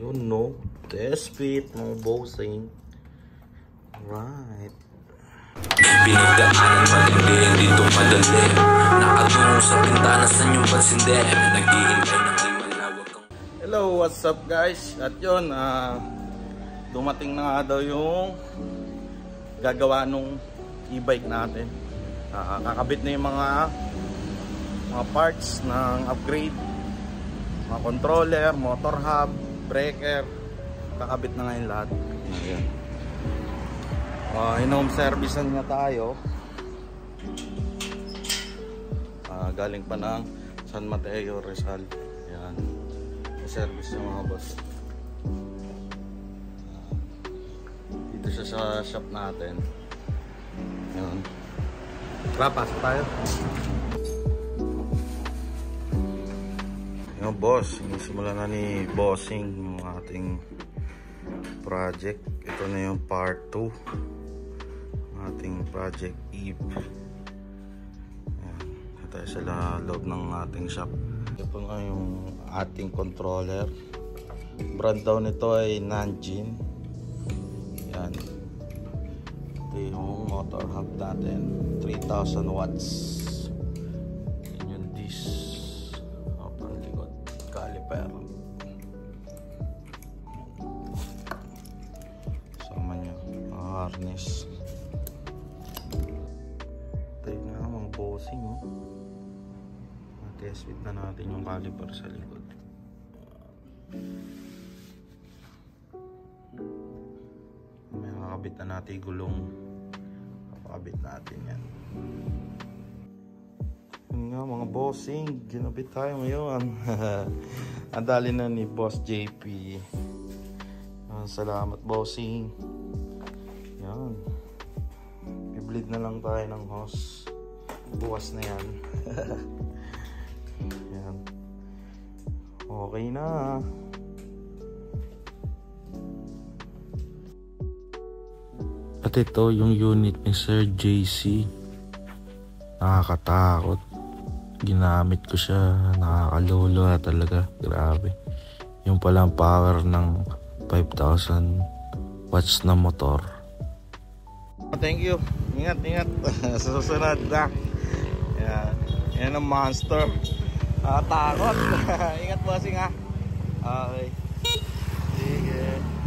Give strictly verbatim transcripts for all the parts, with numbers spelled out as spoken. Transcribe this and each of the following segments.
Yun no, test fit mga bossing. Right. Pinagdaanan matindi, hindi ito madali. Nakatungo sa bintana sa inyong pansindi. Naghihintay ng imalawag kang... Hello, what's up guys? At yun, uh, dumating na nga daw yung gagawa nung e-bike natin. uh, Kakabit na yung mga mga parts ng upgrade, mga controller, motor hub, breaker. Kakabit na ngayon lahat. Ayan. Uh, in-home service na nga tayo. uh, Galing pa ng San Mateo, Rizal. Ayan, service yung mga boss. uh, Dito siya sa shop natin. Ayan. Tara, pasok tayo. Ayan boss, simulan na ni Bossing yung ating project. Ito na yung part two ating project Eve. Ayan, ito tayo sa loob ng ating shop. Ito nga yung ating controller. Brand daw nito ay Nanjin. Yan, ito yung motor hub natin, three thousand watts. Yan yung disc, upang likod caliper. Sama nyo harness. Tayo nga mga bossing, oh. Test fit na natin yung caliper sa likod. May kakabit na natin gulong. Kakabit natin yan. Yun nga mga bossing, ginabit tayo ngayon. Ang dali na ni Boss J P. Salamat bossing. Yan, i-bleed na lang tayo ng hose. Bukas na yan. Yan, okay na. At ito yung unit ni Sir J C. Nakakatakot. Ginamit ko siya, nakakalolo na talaga. Grabe. Yung palang power ng five thousand watts na motor. Thank you. Ingat, ingat. Susunod na. Yan. Yan ang monster. Nakatakot. Ingat bossing ha. Okay. Sige.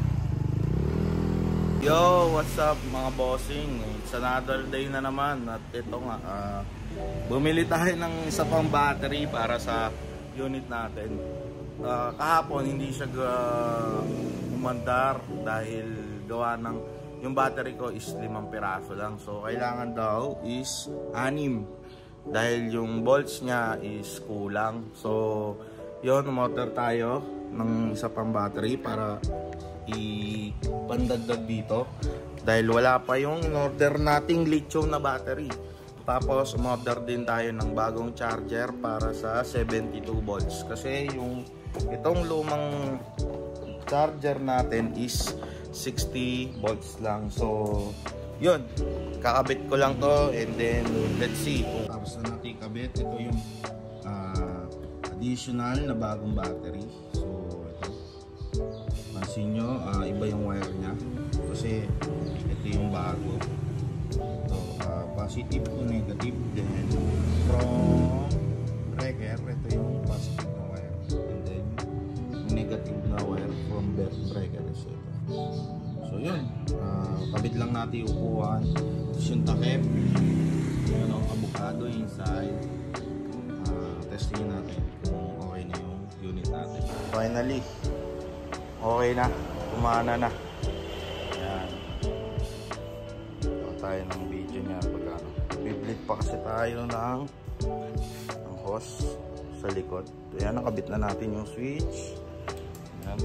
Yo, what's up mga bossing? It's another day na naman. At ito nga, uh, bumili tayo ng isa pang battery para sa unit natin. Uh, kahapon hindi siya uh, umandar dahil gawa ng yung battery ko is limang piraso lang. So kailangan daw is anim dahil yung volts niya is kulang. So yun, motor tayo ng isa pang battery para ipandagdag dito dahil wala pa yung in-order nating lithium na battery. Tapos umorder din tayo ng bagong charger para sa seventy-two volts kasi yung itong lumang charger natin is sixty volts lang. So yun, kakabit ko lang to and then let's see. Tapos na natin kabit. Ito yung uh, additional na bagong battery. So ito, pansin nyo, uh, iba yung wire nya kasi ito yung bago. Ito, uh, positive to negative. Then from breaker, ito yung positive na wire, and then negative na wire from breaker is ito. So yun, uh, kabit lang natin yung upuan. Tapos yung takip, yun ang avocado inside. uh, Testing natin kung okay na yung unit natin. Finally, okay na, kumana na. Yan, ito tayo ng video niya pag ano. Biblit pa kasi tayo ng ng hose sa likod. Ayan, nakabit na natin yung switch. Ayan.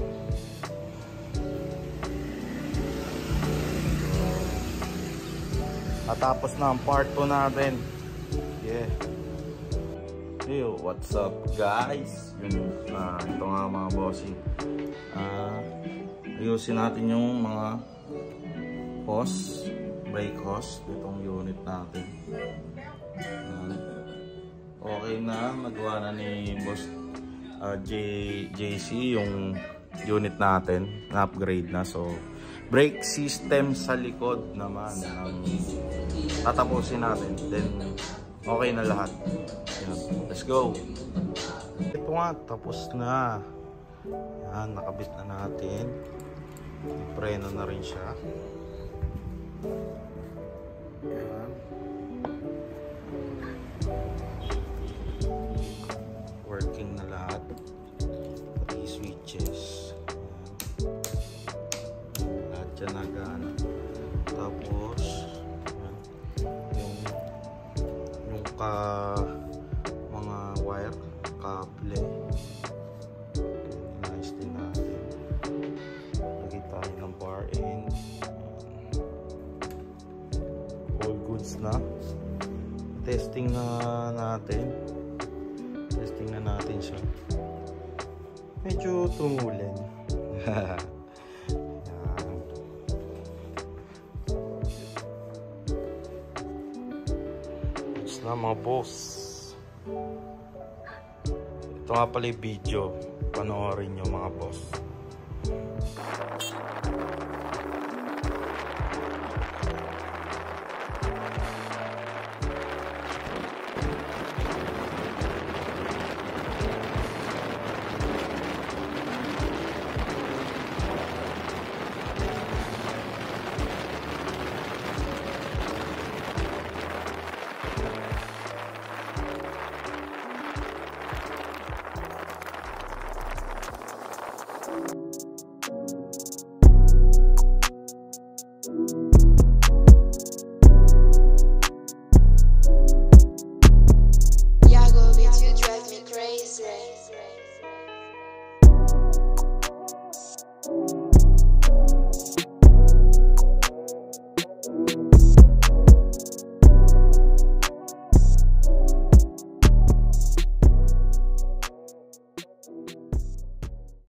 Natapos na ang part two natin. Yeah. Hey, what's up guys? Yun, uh, ito nga mga bossing. Uh, ayusin natin yung mga hose, brake hose, itong unit natin. Uh, okay na, nagawa na ni Boss uh, J, JC yung unit natin. Na-upgrade na. So, brake system sa likod naman. Um, tatapusin natin. Then, okay na lahat. Yan. Let's go! Ito nga, tapos na. Yan, nakabit na natin. Preno na rin siya. Yan. Working na lahat. Pati switches. Yan. Lahat dyan nagana. Tapos, yan. Yung, yung ka, mga wire, kable. Nice din natin. Lagay tayo ng bar in. All goods na. Testing na natin. Testing na natin siya. Medyo tumulin. Yan. Goods na mga boss. Ito nga pala yung video. Panoorin nyo mga boss. Thank you.